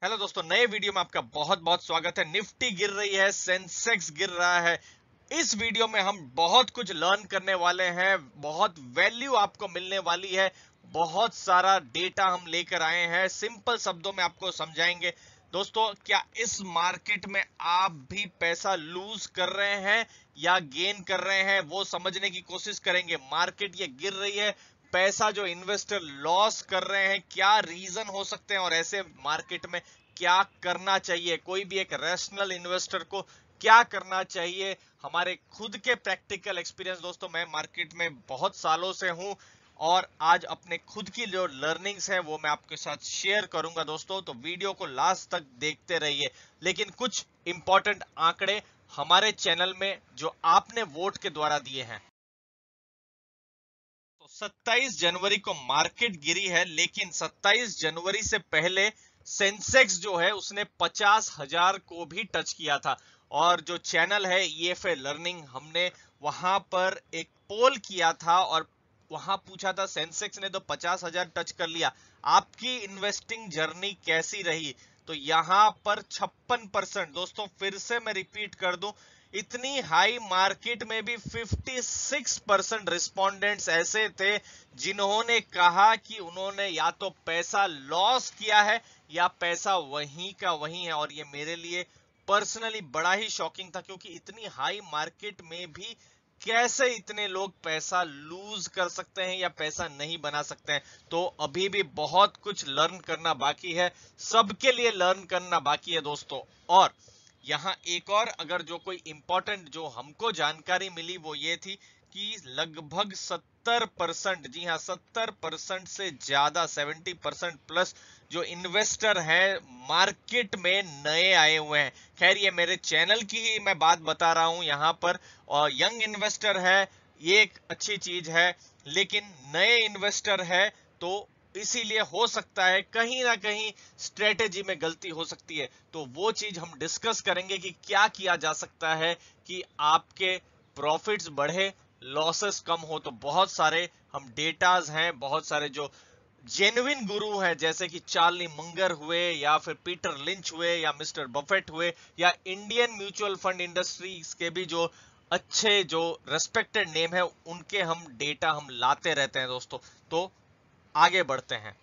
Hello दोस्तों, नए video में आपका बहुत बहुत स्वागत है। निफ्टी गिर रही है, सेंसेक्स गिर रहा है। इस वीडियो में हम बहुत कुछ लर्न करने वाले हैं, बहुत वैल्यू आपको मिलने वाली है, बहुत सारा डेटा हम लेकर आए हैं, सिंपल शब्दों में आपको समझाएंगे। दोस्तों, क्या इस मार्केट में आप भी पैसा लूज कर रहे हैं या गेन कर रहे हैं, वो समझने की कोशिश करेंगे। मार्केट ये गिर रही है, पैसा जो इन्वेस्टर लॉस कर रहे हैं, क्या रीजन हो सकते हैं और ऐसे मार्केट में क्या करना चाहिए, कोई भी एक रैशनल इन्वेस्टर को क्या करना चाहिए। हमारे खुद के प्रैक्टिकल एक्सपीरियंस, दोस्तों मैं मार्केट में बहुत सालों से हूं और आज अपने खुद की जो लर्निंग्स है वो मैं आपके साथ शेयर करूंगा। दोस्तों तो वीडियो को लास्ट तक देखते रहिए। लेकिन कुछ इंपॉर्टेंट आंकड़े हमारे चैनल में जो आपने वोट के द्वारा दिए हैं। तो 27 जनवरी को मार्केट गिरी है, लेकिन 27 जनवरी से पहले सेंसेक्स जो है उसने 50,000 को भी टच किया था। और जो चैनल है ईएफए लर्निंग, हमने वहां पर एक पोल किया था और वहां पूछा था सेंसेक्स ने तो 50,000 टच कर लिया, आपकी इन्वेस्टिंग जर्नी कैसी रही। तो यहां पर 56%, दोस्तों फिर से मैं रिपीट कर दूं, इतनी हाई मार्केट में भी 56% रिस्पोंडेंट्स ऐसे थे जिन्होंने कहा कि उन्होंने या तो पैसा लॉस किया है या पैसा वहीं का वहीं है। और ये मेरे लिए पर्सनली बड़ा ही शॉकिंग था, क्योंकि इतनी हाई मार्केट में भी कैसे इतने लोग पैसा लूज कर सकते हैं या पैसा नहीं बना सकते हैं। तो अभी भी बहुत कुछ लर्न करना बाकी है, सबके लिए लर्न करना बाकी है दोस्तों। और यहाँ एक और अगर जो कोई इंपॉर्टेंट जो हमको जानकारी मिली वो ये थी कि लगभग 70%, जी हाँ 70% से ज्यादा 70% प्लस जो इन्वेस्टर हैं मार्केट में नए आए हुए हैं। खैर ये मेरे चैनल की ही मैं बात बता रहा हूं यहाँ पर, और यंग इन्वेस्टर है, ये एक अच्छी चीज है। लेकिन नए इन्वेस्टर है तो इसीलिए हो सकता है कहीं ना कहीं स्ट्रेटेजी में गलती हो सकती है। तो वो चीज हम डिस्कस करेंगे कि क्या किया जा सकता है कि आपके प्रॉफिट्स बढ़े, लॉसेस कम हो। तो बहुत सारे हम डेटाज हैं, बहुत सारे जो जेन्युइन गुरु हैं जैसे कि चार्ली मंगर हुए या फिर पीटर लिंच हुए या मिस्टर बफेट हुए या इंडियन म्यूचुअल फंड इंडस्ट्रीज के भी जो अच्छे जो रेस्पेक्टेड नेम है, उनके हम डेटा हम लाते रहते हैं दोस्तों। तो आगे बढ़ते हैं।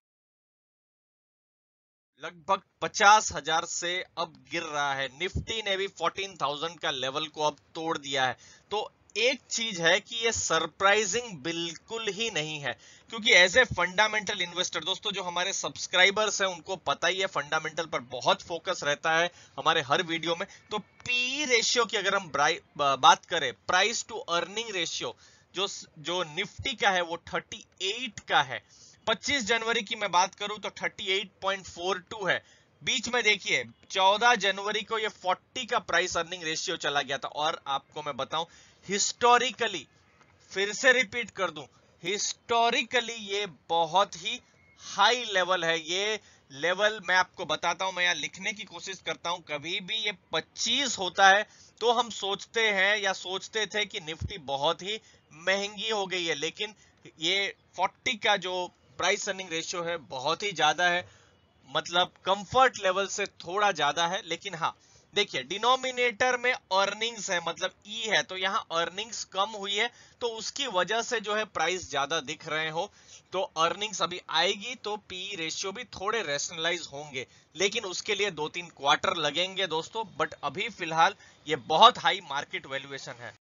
लगभग 50,000 से अब गिर रहा है, निफ्टी ने भी 14,000 का लेवल को अब तोड़ दिया है। तो एक चीज है कि ये सरप्राइजिंग बिल्कुल ही नहीं है, क्योंकि एज ए फंडामेंटल इन्वेस्टर, दोस्तों जो हमारे सब्सक्राइबर्स हैं उनको पता ही है फंडामेंटल पर बहुत फोकस रहता है हमारे हर वीडियो में। तो पी रेशियो की अगर हम बात करें, प्राइस टू अर्निंग रेशियो, जो जो निफ्टी का है वो 38 का है। 25 जनवरी की मैं बात करूं तो 38.42 है। बीच में देखिए 14 जनवरी को ये 40 का प्राइस अर्निंग रेशियो चला गया था। और आपको मैं बताऊं, हिस्टोरिकली, फिर से रिपीट कर दूं, हिस्टोरिकली ये बहुत ही हाई लेवल है। ये लेवल मैं आपको बताता हूं, मैं यहां लिखने की कोशिश करता हूं। कभी भी ये 25 होता है तो हम सोचते हैं या सोचते थे कि निफ्टी बहुत ही महंगी हो गई है, लेकिन ये 40 का जो प्राइस अर्निंग रेशियो है बहुत ही ज्यादा है, मतलब कंफर्ट लेवल से थोड़ा ज्यादा है। लेकिन हाँ देखिए, डिनोमिनेटर में अर्निंग्स है, मतलब ई है, तो यहाँ अर्निंग्स कम हुई है तो उसकी वजह से जो है प्राइस ज्यादा दिख रहे हो। तो अर्निंग्स अभी आएगी तो पी रेशियो भी थोड़े रैशनलाइज होंगे, लेकिन उसके लिए 2-3 क्वार्टर लगेंगे दोस्तों। बट अभी फिलहाल ये बहुत हाई मार्केट वैल्यूएशन है।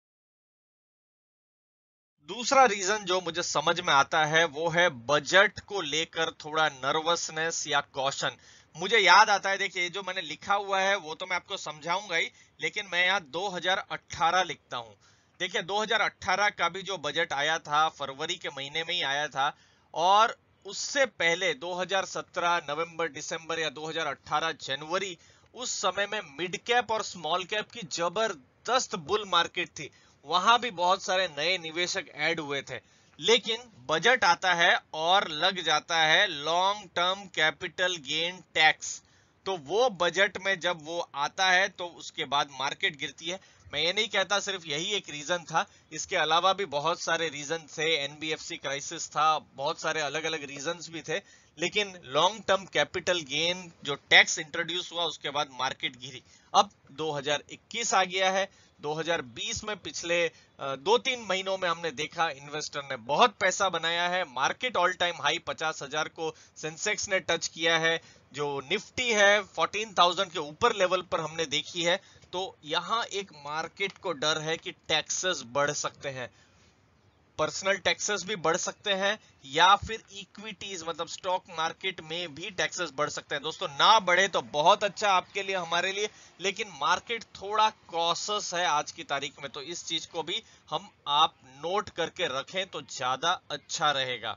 दूसरा रीजन जो मुझे समझ में आता है वो है बजट को लेकर थोड़ा नर्वसनेस या कॉशन। मुझे याद आता है, देखिए जो मैंने लिखा हुआ है वो तो मैं आपको समझाऊंगा ही, लेकिन मैं यहाँ 2018 लिखता हूँ। देखिए 2018 का भी जो बजट आया था फरवरी के महीने में ही आया था, और उससे पहले 2017 नवंबर दिसंबर या 2018 जनवरी, उस समय में मिड कैप और स्मॉल कैप की जबरदस्त बुल मार्केट थी। वहां भी बहुत सारे नए निवेशक ऐड हुए थे। लेकिन बजट आता है और लग जाता है long term capital gain tax. तो वो बजट में जब वो आता है तो उसके बाद मार्केट गिरती है। मैं ये नहीं कहता सिर्फ यही एक रीजन था, इसके अलावा भी बहुत सारे रीजन थे, एनबीएफसी क्राइसिस था, बहुत सारे अलग अलग रीजंस भी थे। लेकिन लॉन्ग टर्म कैपिटल गेन जो टैक्स इंट्रोड्यूस हुआ उसके बाद मार्केट गिरी। अब 2021 आ गया है, 2020 में पिछले 2-3 महीनों में हमने देखा इन्वेस्टर ने बहुत पैसा बनाया है, मार्केट ऑल टाइम हाई 50,000 को सेंसेक्स ने टच किया है, जो निफ्टी है 14,000 के ऊपर लेवल पर हमने देखी है। तो यहाँ एक मार्केट को डर है कि टैक्सेस बढ़ सकते हैं, पर्सनल टैक्सेस भी बढ़ सकते हैं, या फिर इक्विटीज मतलब स्टॉक मार्केट में भी टैक्सेस बढ़ सकते हैं। दोस्तों ना बढ़े तो बहुत अच्छा आपके लिए, हमारे लिए, लेकिन मार्केट थोड़ा कॉशियस है आज की तारीख में, तो इस चीज को भी हम आप नोट करके रखें तो ज्यादा अच्छा रहेगा।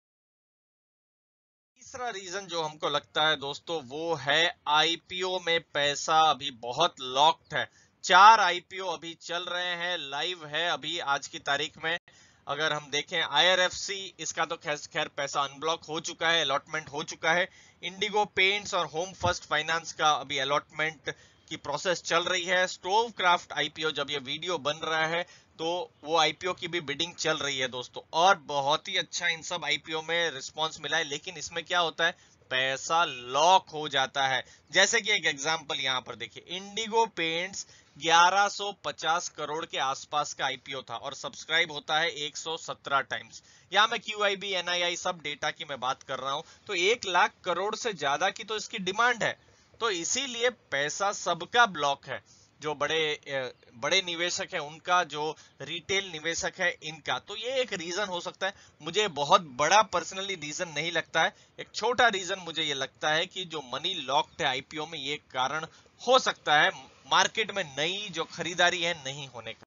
तीसरा रीजन जो हमको लगता है दोस्तों वो है आईपीओ में पैसा अभी बहुत लॉक्ड है। 4 आईपीओ अभी चल रहे हैं, लाइव है अभी आज की तारीख में। अगर हम देखें आईआरएफसी, इसका तो खैर पैसा अनब्लॉक हो चुका है, अलॉटमेंट हो चुका है। इंडिगो पेंट्स और होम फर्स्ट फाइनेंस का अभी अलॉटमेंट की प्रोसेस चल रही है। स्टोव क्राफ्ट आईपीओ जब ये वीडियो बन रहा है तो वो आईपीओ की भी बिडिंग चल रही है दोस्तों, और बहुत ही अच्छा इन सब आईपीओ में रिस्पांस मिला है। लेकिन इसमें क्या होता है, पैसा लॉक हो जाता है। जैसे कि एक एग्जांपल यहां पर देखिए, इंडिगो पेंट्स 1150 करोड़ के आसपास का आईपीओ था और सब्सक्राइब होता है 117 टाइम्स। यहां मैं क्यूआईबी एनआईआई सब डेटा की मैं बात कर रहा हूं, तो 1 लाख करोड़ से ज्यादा की तो इसकी डिमांड है। तो इसीलिए पैसा सबका ब्लॉक है, जो बड़े निवेशक है उनका, जो रिटेल निवेशक है इनका। तो ये एक रीजन हो सकता है, मुझे बहुत बड़ा पर्सनली रीजन नहीं लगता है। एक छोटा रीजन मुझे ये लगता है कि जो मनी लॉक्ड है आईपीओ में, ये कारण हो सकता है मार्केट में नई जो खरीदारी है नहीं होने का।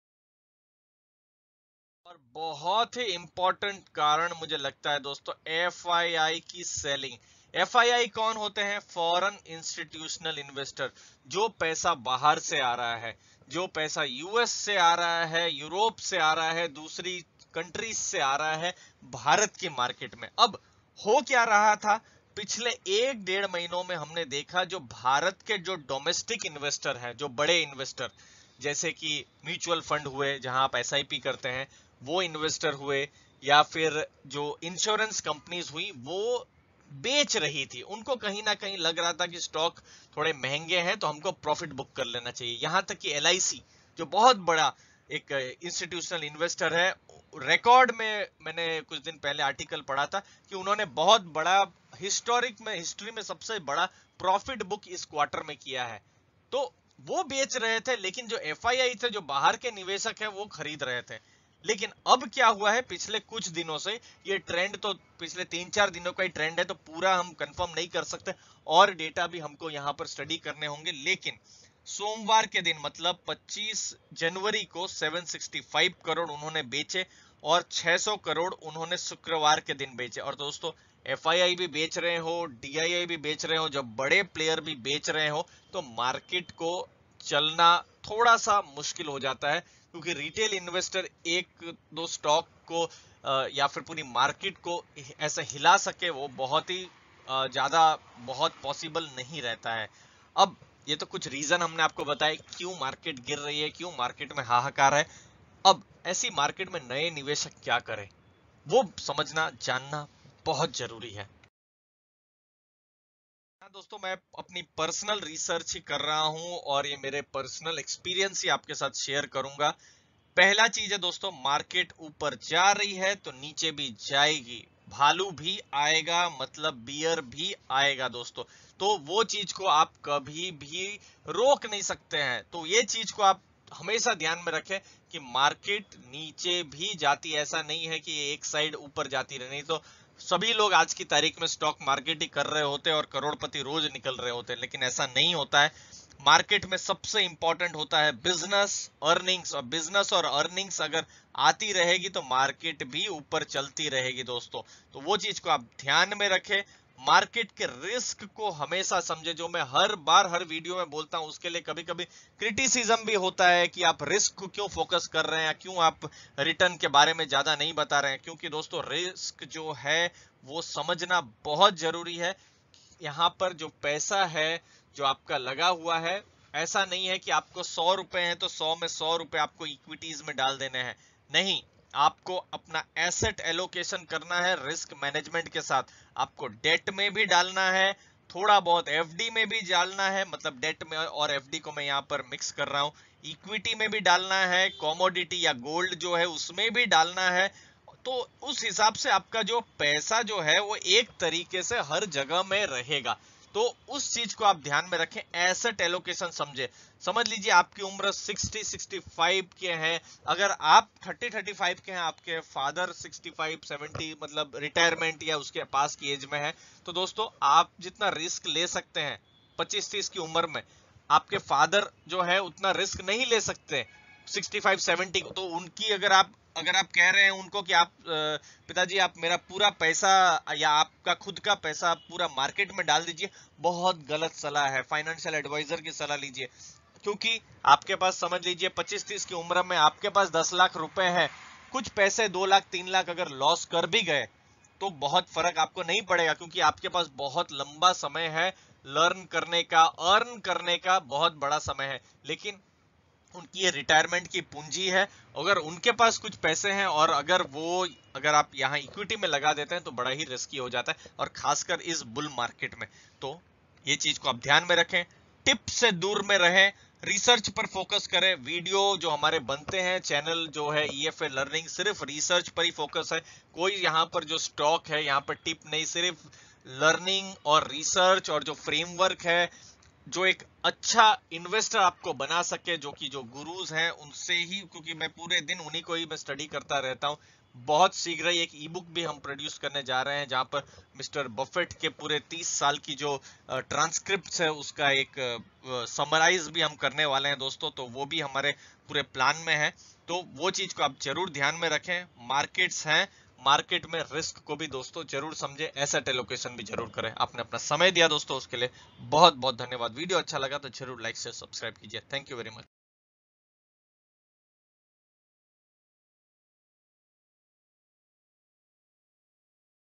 और बहुत ही इंपॉर्टेंट कारण मुझे लगता है दोस्तों एफआईआई की सेलिंग। एफआईआई कौन होते हैं? Foreign institutional investor. जो पैसा बाहर से आ रहा है, जो पैसा यूएस से आ रहा है, यूरोप से आ रहा है, दूसरी कंट्रीज से आ रहा है भारत की मार्केट में। अब हो क्या रहा था, पिछले 1-1.5 महीनों में हमने देखा जो भारत के जो डोमेस्टिक इन्वेस्टर हैं, जो बड़े इन्वेस्टर, जैसे कि म्यूचुअल फंड हुए जहां आप एसआईपी करते हैं, वो इन्वेस्टर हुए, या फिर जो इंश्योरेंस कंपनीज हुई वो बेच रही थी। उनको कहीं ना कहीं लग रहा था कि स्टॉक थोड़े महंगे हैं तो हमको प्रॉफिट बुक कर लेना चाहिए। यहां तक कि एलआईसी जो बहुत बड़ा एक इंस्टीट्यूशनल इन्वेस्टर है, रिकॉर्ड में मैंने कुछ दिन पहले आर्टिकल पढ़ा था कि उन्होंने बहुत बड़ा हिस्ट्री में सबसे बड़ा प्रॉफिट बुक इस क्वार्टर में किया है। तो वो बेच रहे थे, लेकिन जो एफआईआई थे, जो बाहर के निवेशक हैं, वो खरीद रहे थे। लेकिन अब क्या हुआ है, पिछले कुछ दिनों से ये ट्रेंड, तो पिछले 3-4 दिनों का ही ट्रेंड है, तो पूरा हम कंफर्म नहीं कर सकते और डेटा भी हमको यहां पर स्टडी करने होंगे। लेकिन सोमवार के दिन मतलब 25 जनवरी को 765 करोड़ उन्होंने बेचे और 600 करोड़ उन्होंने शुक्रवार के दिन बेचे। और दोस्तों एफआईआई भी बेच रहे हो, डीआईआई भी बेच रहे हो, जब बड़े प्लेयर भी बेच रहे हो तो मार्केट को चलना थोड़ा सा मुश्किल हो जाता है, क्योंकि रिटेल इन्वेस्टर एक दो स्टॉक को या फिर पूरी मार्केट को ऐसे हिला सके वो बहुत ही ज्यादा बहुत पॉसिबल नहीं रहता है। अब ये तो कुछ रीजन हमने आपको बताए क्यों मार्केट गिर रही है, क्यों मार्केट में हाहाकार है। अब ऐसी मार्केट में नए निवेशक क्या करें, वो समझना जानना बहुत जरूरी है। हाँ दोस्तों, मैं अपनी पर्सनल रिसर्च ही कर रहा हूं और ये मेरे पर्सनल एक्सपीरियंस ही आपके साथ शेयर करूंगा। पहला चीज है दोस्तों, मार्केट ऊपर जा रही है तो नीचे भी जाएगी, भालू भी आएगा मतलब बियर भी आएगा दोस्तों। तो वो चीज को आप कभी भी रोक नहीं सकते हैं। तो ये चीज को आप हमेशा ध्यान में रखें कि मार्केट नीचे भी जाती है, ऐसा नहीं है कि एक साइड ऊपर जाती रहे। नहीं तो सभी लोग आज की तारीख में स्टॉक मार्केट ही कर रहे होते हैं और करोड़पति रोज निकल रहे होते हैं, लेकिन ऐसा नहीं होता है। मार्केट में सबसे इंपॉर्टेंट होता है बिजनेस अर्निंग्स, और बिजनेस और अर्निंग्स अगर आती रहेगी तो मार्केट भी ऊपर चलती रहेगी दोस्तों। तो वो चीज को आप ध्यान में रखें, मार्केट के रिस्क को हमेशा समझे। जो मैं हर बार हर वीडियो में बोलता हूं, उसके लिए कभी कभी क्रिटिसिज्म भी होता है कि आप रिस्क को क्यों फोकस कर रहे हैं, क्यों आप रिटर्न के बारे में ज्यादा नहीं बता रहे हैं। क्योंकि दोस्तों रिस्क जो है वो समझना बहुत जरूरी है। यहाँ पर जो पैसा है जो आपका लगा हुआ है, ऐसा नहीं है कि आपको 100 रुपए हैं तो 100 में 100 रुपए आपको इक्विटीज में डाल देने हैं। नहीं, आपको अपना एसेट एलोकेशन करना है रिस्क मैनेजमेंट के साथ। आपको डेट में भी डालना है, थोड़ा बहुत एफडी में भी डालना है, मतलब डेट में और एफडी को मैं यहाँ पर मिक्स कर रहा हूँ। इक्विटी में भी डालना है, कमोडिटी या गोल्ड जो है उसमें भी डालना है। तो उस हिसाब से आपका जो पैसा जो है वो एक तरीके से हर जगह में रहेगा। तो उस चीज को आप ध्यान में रखें, एसेट एलोकेशन समझे। समझ लीजिए आपकी उम्र 60-65 के हैं, अगर आप 30-35 के हैं, आपके फादर 65-70 मतलब रिटायरमेंट या उसके पास की एज में है, तो दोस्तों आप जितना रिस्क ले सकते हैं 25-30 की उम्र में, आपके फादर जो है उतना रिस्क नहीं ले सकते 65-70। तो उनकी अगर आप कह रहे हैं उनको कि आप पिताजी आप मेरा पूरा पैसा या आपका खुद का पैसा पूरा मार्केट में डाल दीजिए, बहुत गलत सलाह है। फाइनेंशियल एडवाइजर की सलाह लीजिए, क्योंकि आपके पास समझ लीजिए 25-30 की उम्र में आपके पास 10 लाख रुपए हैं, कुछ पैसे 2 लाख 3 लाख अगर लॉस कर भी गए तो बहुत फर्क आपको नहीं पड़ेगा, क्योंकि आपके पास बहुत लंबा समय है लर्न करने का, अर्न करने का बहुत बड़ा समय है। लेकिन उनकी ये रिटायरमेंट की पूंजी है, अगर उनके पास कुछ पैसे हैं और अगर आप यहाँ इक्विटी में लगा देते हैं तो बड़ा ही रिस्की हो जाता है, और खासकर इस बुल मार्केट में। तो ये चीज को आप ध्यान में रखें, टिप से दूर में रहें, रिसर्च पर फोकस करें। वीडियो जो हमारे बनते हैं, चैनल जो है ईएफए लर्निंग, सिर्फ रिसर्च पर ही फोकस है। कोई यहाँ पर जो स्टॉक है यहाँ पर टिप नहीं, सिर्फ लर्निंग और रिसर्च और जो फ्रेमवर्क है, जो एक अच्छा इन्वेस्टर आपको बना सके, जो कि जो गुरुज हैं उनसे ही, क्योंकि मैं पूरे दिन उन्हीं को ही मैं स्टडी करता रहता हूँ। बहुत शीघ्र ही एक ई बुक भी हम प्रोड्यूस करने जा रहे हैं, जहां पर मिस्टर बफेट के पूरे 30 साल की जो ट्रांसक्रिप्ट है उसका एक समराइज भी हम करने वाले हैं दोस्तों। तो वो भी हमारे पूरे प्लान में है, तो वो चीज को आप जरूर ध्यान में रखें। मार्केट्स हैं, मार्केट में रिस्क को भी दोस्तों जरूर समझे, एसेट एलोकेशन भी जरूर करें। आपने अपना समय दिया दोस्तों, उसके लिए बहुत बहुत धन्यवाद। वीडियो अच्छा लगा तो जरूर लाइक शेयर सब्सक्राइब कीजिए। Thank you very much.